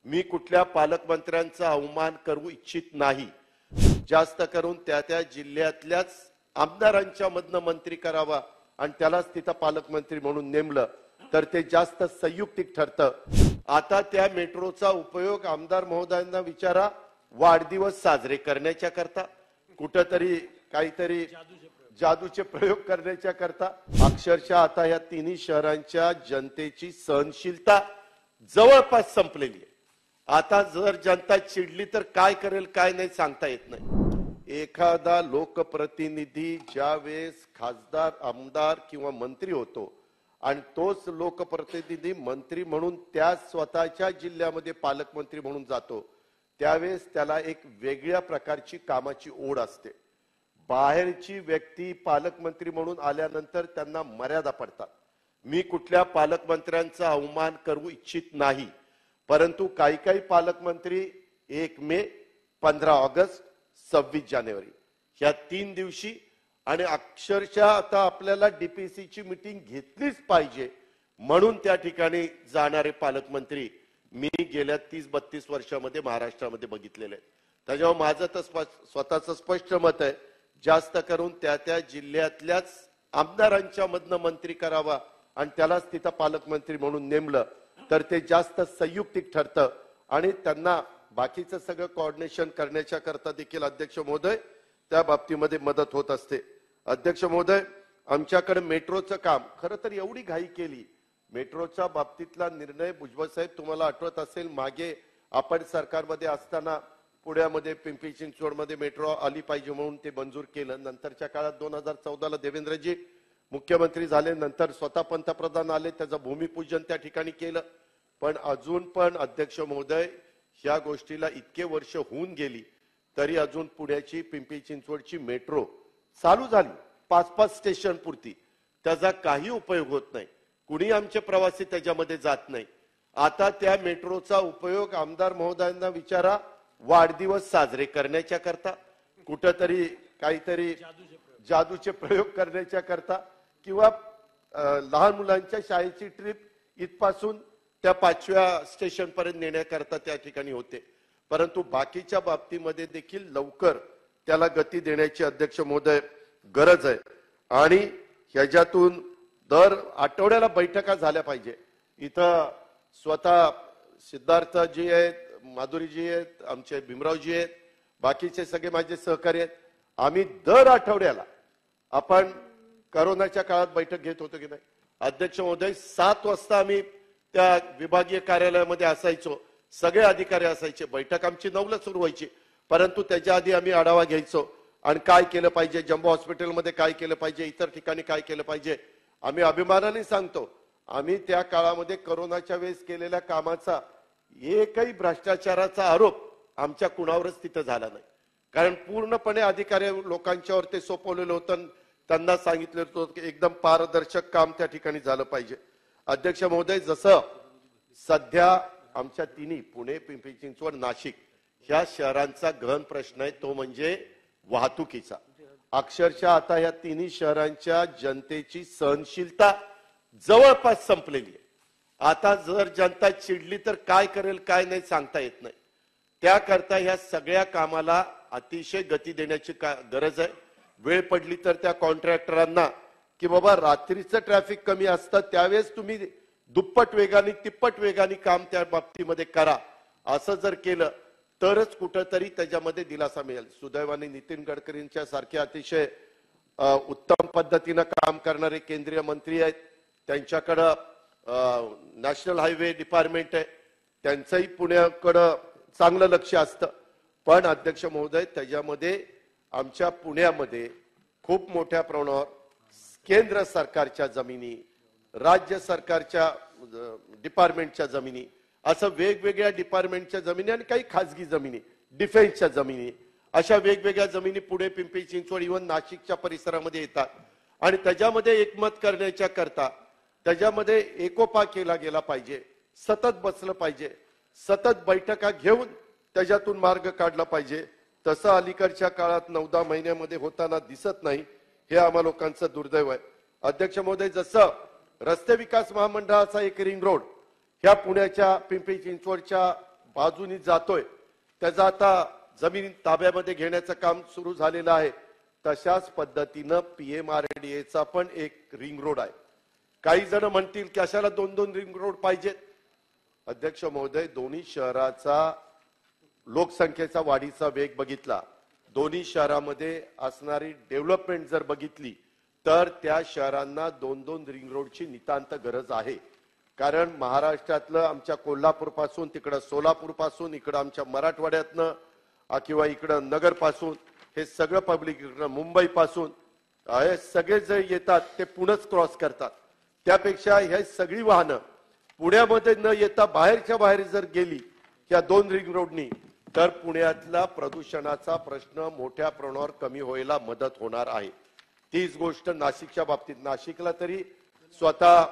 मी कुठल्या पालकमंत्र्यांचा अवमान करू इच्छित नाही। जास्त करून त्या जिल्ह्यातल्याच आमदारांच्या मधनं मंत्री करावा आणि त्यालाच तिथं पालकमंत्री म्हणून नेमलं तर ते जास्त संयुक्तिक ठरतं। आता त्या मेट्रोचा उपयोग आमदार महोदयांना विचारा, वाढदिवस साजरे करण्याच्या करता, कुठेतरी काहीतरी जादूचे प्रयोग करण्याच्या करता। अक्षरशः आता या तिन्ही शहरांच्या जनतेची सहनशीलता जवळपास संपलेली आहे। आता जर जनता चिडली तर काय करेल काय नाही सांगता येत नाही। एखादा लोकप्रतिनिधी ज्यावेळेस खासदार आमदार किंवा मंत्री होतो आणि तोच लोकप्रतिनिधी मंत्री म्हणून त्या स्वतःच्या जिल्ह्यामध्ये पालकमंत्री म्हणून जातो त्यावेळेस त्याला एक वेगळ्या प्रकारची कामाची ओढ असते। बाहेरची व्यक्ती पालकमंत्री म्हणून आल्यानंतर त्यांना मर्यादा पडतात। मी कुठल्या पालकमंत्र्यांचा अवमान करू इच्छित नाही, परंतु काही पालकमंत्री 1 मे 15 ऑगस्ट 26 जानेवारी या 3 दिवशी आणि अक्षरशः आता आपल्याला डीपीसीची मीटिंग घेतलीच पाहिजे म्हणून त्या ठिकाणी जाणारे पालकमंत्री मी गेल्या 30-32 वर्षामध्ये महाराष्ट्रामध्ये बघितलेले आहेत। त्याच्यावर माझं तर स्वतःचं स्पष्ट मत आहे, जास्त करून त्या जिल्ह्यातल्याच आमदारांच्या मधनं मंत्री करावा आणि त्यालाच तिथं पालकमंत्री म्हणून नेमलं तर ते जास्त संयुक्तिक ठरतं आणि त्यांना बाकीचं सगळं कोऑर्डिनेशन करण्याच्या करता देखील अध्यक्ष महोदय त्या बाबतीमध्ये मदत होत असते। अध्यक्ष महोदय, आमच्याकडे मेट्रोचं काम खरं तर एवढी घाई केली, मेट्रोच्या बाबतीतला निर्णय भुजबळ साहेब तुम्हाला आठवत असेल मागे आपण सरकारमध्ये असताना पुण्यामध्ये पिंपरी चिंचवडमध्ये मेट्रो आली पाहिजे म्हणून ते मंजूर केलं। नंतरच्या काळात 2014ला देवेंद्रजी मुख्यमंत्री झाले, नंतर स्वतः पंतप्रधान आले, त्याचं भूमिपूजन त्या ठिकाणी केलं। पण अजून पण अध्यक्ष महोदय ह्या गोष्टीला इतके वर्ष होऊन गेली तरी अजून पुण्याची पिंपरी चिंचवडची मेट्रो चालू झाली 5-5 स्टेशन पुरती, त्याचा काही उपयोग होत नाही, कुणी आमचे प्रवासी त्याच्यामध्ये जात नाही। आता त्या मेट्रोचा उपयोग आमदार महोदयांना विचारा, वाढदिवस साजरे करण्याच्या करता, कुठेतरी काहीतरी जादूचे प्रयोग करण्याच्या करता किंवा लहान मुलांच्या शाळेची ट्रिप इथपासून त्या 5व्या स्टेशन पर्यंत नेण्याकरता त्या ठिकाणी होते। परंतु बाकीच्या बाबतीमध्ये देखील लवकर त्याला गती देण्याची अध्यक्ष महोदय गरज आहे आणि ह्याच्यातून दर आठवड्याला बैठका झाल्या पाहिजे। इथं स्वतः सिद्धार्थजी आहेत, माधुरीजी आहेत, आमचे भीमरावजी आहेत, बाकीचे सगळे माझे सहकारी आहेत। आम्ही दर आठवड्याला आपण कोरोनाच्या काळात बैठक घेत होतो की नाही अध्यक्ष महोदय, 7 वाजता आम्ही त्या विभागीय कार्यालयामध्ये असायचो, सगळे अधिकारी असायचे, बैठक आमची 9ला सुरू व्हायची, परंतु त्याच्या आधी आम्ही आढावा घ्यायचो आणि काय केलं पाहिजे, जम्बो हॉस्पिटलमध्ये काय केलं पाहिजे, इतर ठिकाणी काय केलं पाहिजे। आम्ही अभिमानाने सांगतो आम्ही त्या काळामध्ये कोरोनाच्या वेळेस केलेल्या कामाचा एकही भ्रष्टाचाराचा आरोप आमच्या कुणावरच तिथं झाला नाही, कारण पूर्णपणे अधिकारी लोकांच्यावर ते सोपवलेलं होतं, त्यांना सांगितलेलं होतं की एकदम पारदर्शक काम त्या ठिकाणी झालं पाहिजे। अध्यक्ष महोदय, जसं सध्या आमच्या तिन्ही पुणे पिंपरी चिंचवड नाशिक ह्या शहरांचा गहन प्रश्न आहे तो म्हणजे वाहतुकीचा। अक्षरशः आता या तिन्ही शहरांच्या जनतेची सहनशीलता जवळपास संपलेली आहे। आता जर जनता चिडली तर काय करेल काय नाही सांगता येत नाही। त्याकरता ह्या सगळ्या कामाला अतिशय गती देण्याची गरज आहे। वेळ पडली तर त्या कॉन्ट्रॅक्टरांना की बाबा रात्रीचं ट्रॅफिक कमी असतं त्यावेळेस तुम्ही दुप्पट वेगाने तिप्पट वेगाने काम त्या बाबतीमध्ये करा, असं जर केलं तरच कुठेतरी त्याच्यामध्ये दिलासा मिळेल। सुदैवाने नितीन गडकरींच्या सारखे अतिशय उत्तम पद्धतीने काम करणारे केंद्रीय मंत्री आहेत, त्यांच्याकडे नॅशनल हायवे डिपार्टमेंट आहे, त्यांचंही पुण्याकडे चांगलं लक्ष असतं। पण अध्यक्ष महोदय, त्याच्यामध्ये आमच्या पुण्यामध्ये खूप मोठ्या प्रमाणावर केंद्र सरकारच्या जमिनी, राज्य सरकारच्या डिपार्टमेंटच्या जमिनी, असं वेगवेगळ्या डिपार्टमेंटच्या जमिनी आणि काही खासगी जमिनी, डिफेन्सच्या जमिनी, अशा वेगवेगळ्या जमिनी पुणे पिंपरी चिंचवड इव्हन नाशिकच्या परिसरामध्ये येतात आणि त्याच्यामध्ये एकमत करण्याच्या करता त्याच्यामध्ये एकोपा केला गेला पाहिजे, सतत बसलं पाहिजे, सतत बैठका घेऊन त्याच्यातून मार्ग काढला पाहिजे। तसं अलीकडच्या काळात 9-10 महिन्यामध्ये होताना दिसत नाही, हे आम्हा लोकांचं दुर्दैव आहे। अध्यक्ष महोदय, जसं रस्ते विकास महामंडळाचा एक रिंग रोड ह्या पुण्याच्या पिंपरी चिंचवडच्या बाजूनी जातोय त्याचा आता जमीन ताब्यामध्ये घेण्याचं काम सुरू झालेलं आहे. तशाच पद्धतीनं PMRDAचा पण एक रिंग रोड आहे. काही जण म्हणतील की अशाला 2-2 रिंग रोड पाहिजेत. अध्यक्ष महोदय, दोन्ही शहराचा लोकसंख्येचा वाढीचा वेग बघितला, दोन्ही शहरामध्ये असणारी डेव्हलपमेंट जर बघितली तर त्या शहरांना 2-2 रिंग रोडची नितांत गरज आहे. कारण महाराष्ट्रातलं आमच्या कोल्हापूर पासून तिकडं सोलापूर पासून इकडं आमच्या मराठवाड्यातनं किंवा इकडं नगर पासून हे सगळं पब्लिक इकडं मुंबई पासून हे सगळे जे येतात ते पुणेच क्रॉस करतात. त्यापेक्षा हे सगळी वाहनं पुण्यामध्ये न येता बाहेरच्या बाहेर जर गेली या 2 रिंग रोडनी तर पुण्यातला प्रदूषणाचा प्रश्न मोठ्या प्रमाणावर कमी व्हायला मदत होणार आहे. तीच गोष्ट नाशिकच्या बाबतीत. नाशिकला तरी स्वतः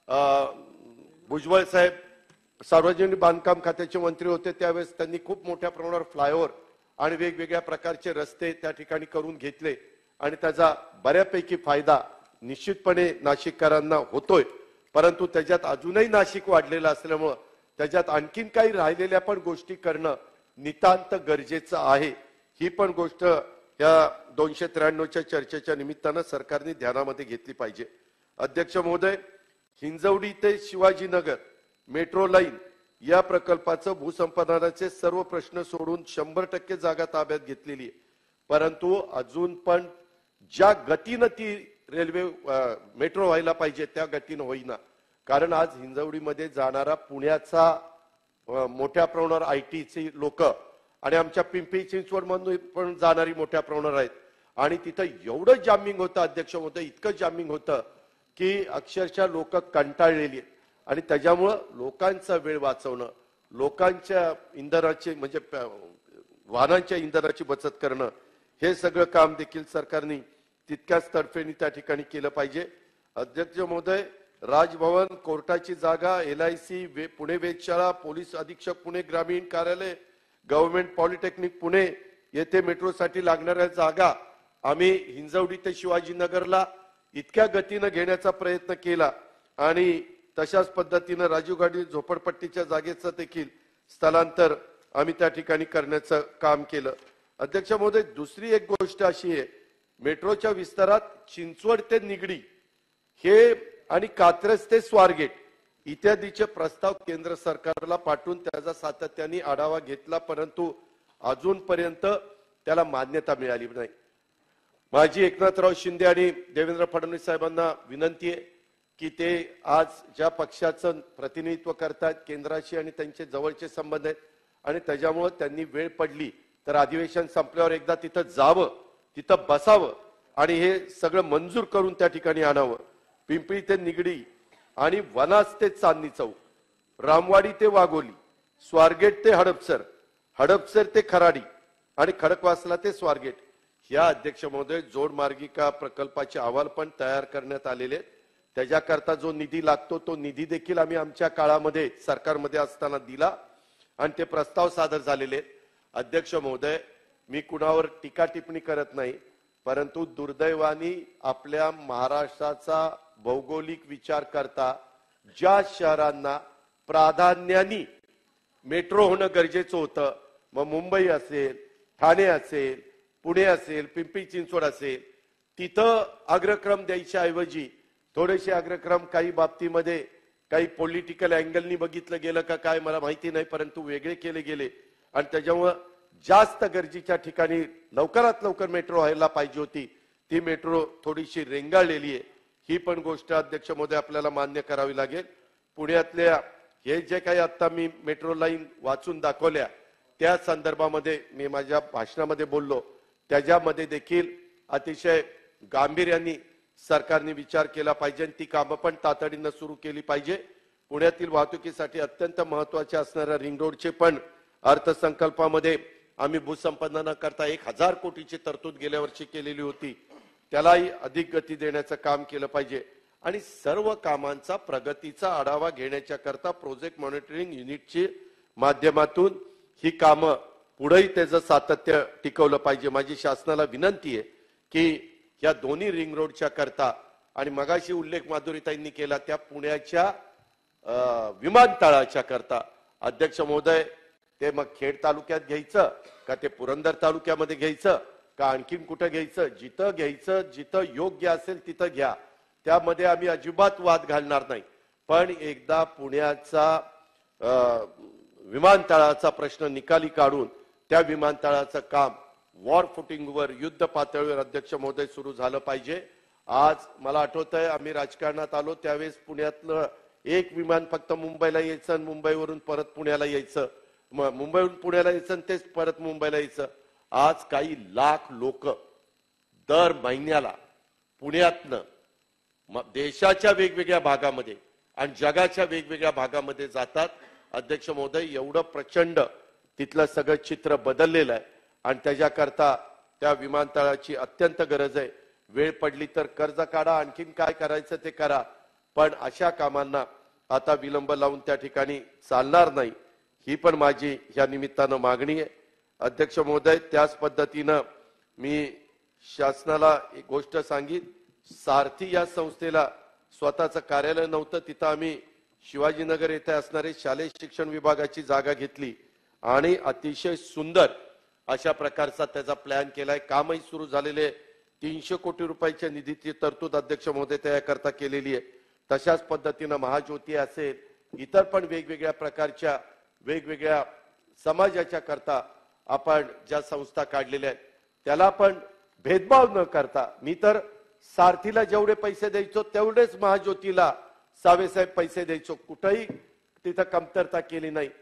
भुजबळ साहेब सार्वजनिक बांधकाम खात्याचे मंत्री होते त्यावेळेस त्यांनी खूप मोठ्या प्रमाणावर फ्लायओव्हर आणि वेगवेगळ्या प्रकारचे रस्ते त्या ठिकाणी करून घेतले आणि त्याचा बऱ्यापैकी फायदा निश्चितपणे नाशिककरांना होतोय. परंतु त्याच्यात अजूनही नाशिक वाढलेलं असल्यामुळे त्याच्यात आणखीन काही राहिलेल्या पण गोष्टी करणं नितांत गरजेचं आहे. ही पण गोष्ट या 293च्या चर्चेच्या निमित्तानं सरकारने ध्यानामध्ये घेतली पाहिजे. अध्यक्ष महोदय, हिंजवडी ते शिवाजीनगर मेट्रो लाईन या प्रकल्पाचं भूसंपादनाचे सर्व प्रश्न सोडून 100% जागा ताब्यात घेतलेली आहे. परंतु अजून पण ज्या गतीनं ती रेल्वे मेट्रो व्हायला पाहिजे त्या गतीनं होईना. कारण आज हिंजवडीमध्ये जाणारा पुण्याचा मोठ्या प्रमाणावर ITची लोक आणि आमच्या पिंपरी चिंचवड मधून पण जाणारी मोठ्या प्रमाणावर आहेत आणि तिथं एवढं जामिंग होतं अध्यक्ष महोदय, इतकं जामिंग होतं की अक्षरशः लोक कंटाळलेली आहेत आणि त्याच्यामुळं लोकांचा वेळ वाचवणं, लोकांच्या इंधनाची म्हणजे वाहनांच्या इंधनाची बचत करणं हे सगळं काम देखील सरकारने तितक्याच तर्फेने त्या ठिकाणी केलं पाहिजे. अध्यक्ष महोदय, राजभवन, कोर्टाची जागा, LIC, पुणे वेधशाळा, पोलीस अधीक्षक पुणे ग्रामीण कार्यालय, गव्हर्नमेंट पॉलिटेक्निक पुणे येथे मेट्रोसाठी लागणाऱ्या जागा आम्ही हिंजवडी ते शिवाजीनगरला इतक्या गतीनं घेण्याचा प्रयत्न केला आणि तशाच पद्धतीनं राजीव गांधी झोपडपट्टीच्या जागेचं देखील स्थलांतर आम्ही त्या ठिकाणी करण्याचं काम केलं. अध्यक्ष महोदय, दुसरी एक गोष्ट अशी आहे, मेट्रोच्या विस्तारात चिंचवड ते निगडी हे आणि कात्रज ते स्वारगेट इत्यादीचे प्रस्ताव केंद्र सरकारला पाठवून त्याचा सातत्याने आढावा घेतला, परंतु अजूनपर्यंत त्याला मान्यता मिळाली नाही. माझी एकनाथराव शिंदे आणि देवेंद्र फडणवीस साहेबांना विनंती आहे की ते आज ज्या पक्षाचं प्रतिनिधित्व करतात केंद्राशी आणि त्यांचे जवळचे संबंध आहेत आणि त्याच्यामुळे त्यांनी वेळ पडली तर अधिवेशन संपल्यावर एकदा तिथं जावं, तिथं बसावं आणि हे सगळं मंजूर करून त्या ठिकाणी आणावं. पिंपरी ते निगडी आणि वनाज ते चांदणी चौक, रामवाडी ते वाघोली, स्वारगेट ते हडपसर, हडपसर ते खराडी आणि खडकवासला ते स्वारगेट या अध्यक्ष महोदय जोडमार्गिका प्रकल्पाचे अहवाल पण तयार करण्यात आलेले आहेत. त्याच्याकरता जो निधी लागतो तो निधी देखील आम्ही आमच्या काळामध्ये सरकारमध्ये असताना दिला आणि ते प्रस्ताव सादर झालेले आहेत. अध्यक्ष महोदय, मी कुणावर टीका टिप्पणी करत नाही, परंतु दुर्दैवाने आपल्या महाराष्ट्राचा भौगोलिक विचार करता ज्या शहरांना प्राधान्याने मेट्रो होणं गरजेचं होतं, मग मुंबई असेल, ठाणे असेल, पुणे असेल, पिंपरी चिंचवड असेल, तिथं अग्रक्रम द्यायच्या ऐवजी थोडेसे अग्रक्रम काही बाबतीमध्ये काही पॉलिटिकल अँगलनी बघितलं गेलं का काय मला माहिती नाही, परंतु वेगळे केले गेले आणि त्याच्यामुळे जास्त गरजेच्या ठिकाणी लवकरात लवकर मेट्रो व्हायला पाहिजे होती ती मेट्रो थोडीशी रेंगाळलेली आहे. ही पण गोष्ट अध्यक्ष महोदय आपल्याला मान्य करावी लागेल. पुण्यातल्या हे जे काही आता मी मेट्रो लाईन वाचून दाखवल्या त्या संदर्भामध्ये मी माझ्या भाषणामध्ये बोललो, त्याच्यामध्ये देखील अतिशय गांभीर्याने सरकारने विचार केला पाहिजे आणि ती कामं पण तातडीनं सुरू केली पाहिजे. पुण्यातील वाहतुकीसाठी अत्यंत महत्वाचे असणाऱ्या रिंग रोडचे पण अर्थसंकल्पामध्ये आम्ही भूसंपादनाकरता 1000 कोटीची तरतूद गेल्या वर्षी केलेली होती, त्यालाही अधिक गती देण्याचं काम केलं पाहिजे आणि सर्व कामांचा प्रगतीचा आढावा घेण्याच्या करता प्रोजेक्ट मॉनिटरिंग युनिटच्या माध्यमातून ही कामं पुढेही त्याचं सातत्य टिकवलं पाहिजे. माझी शासनाला विनंती आहे की या दोन्ही रिंग रोडच्या करता आणि मगाशी उल्लेख माधुरीताईंनी केला त्या पुण्याच्या विमानतळाच्या करता अध्यक्ष महोदय ते मग खेड तालुक्यात घ्यायचं का ते पुरंदर तालुक्यामध्ये घ्यायचं का आणखीन कुठं घ्यायचं, जिथं घ्यायचं जिथं योग्य असेल तिथं घ्या, त्यामध्ये आम्ही अजिबात वाद घालणार नाही. पण एकदा पुण्याचा विमानतळाचा प्रश्न निकाली काढून त्या विमानतळाचं काम वॉर फुटिंगवर युद्ध पातळीवर अध्यक्ष महोदय सुरू झालं पाहिजे. आज मला आठवतंय आम्ही राजकारणात आलो त्यावेळेस पुण्यातलं एक विमान फक्त मुंबईला यायचं आणि मुंबईवरून परत पुण्याला यायचं, मुंबईवरून पुण्याला यायचं आणि तेच परत मुंबईला यायचं. आज काही लाख लोक दर महिन्याला पुण्यातनं देशाच्या वेगवेगळ्या भागामध्ये आणि जगाच्या वेगवेगळ्या भागामध्ये जातात. अध्यक्ष महोदय, एवढं प्रचंड तिथलं सगळं चित्र बदललेलं आहे आणि त्याच्याकरता त्या विमानतळाची अत्यंत गरज आहे. वेळ पडली तर कर्ज काढा, आणखीन काय करायचं ते करा, पण अशा कामांना आता विलंब लावून त्या ठिकाणी चालणार नाही, ही पण माझी या निमित्तानं मागणी आहे. अध्यक्ष महोदय, त्याच पद्धतीनं मी शासनाला एक गोष्ट सांगितली, सारथी या संस्थेला स्वतःचं कार्यालय नव्हतं, तिथं आम्ही शिवाजीनगर येथे असणारे शालेय शिक्षण विभागाची जागा घेतली आणि अतिशय सुंदर अशा प्रकारचा त्याचा प्लॅन केलाय. कामही सुरू झालेले 300 कोटी रुपयाच्या निधीची तरतूद अध्यक्ष महोदय त्याकरता केलेली आहे. तशाच पद्धतीनं महाज्योती असेल, इतर पण वेगवेगळ्या प्रकारच्या वेगवेगळ्या समाजाच्या करता आपण ज्या संस्था काढलेल्या आहेत त्याला पण भेदभाव न करता, मी तर सारथीला जेवढे पैसे द्यायचो तेवढेच महाज्योतीला सावेसाहेब पैसे द्यायचो, कुठेही तिथं कमतरता केली नाही.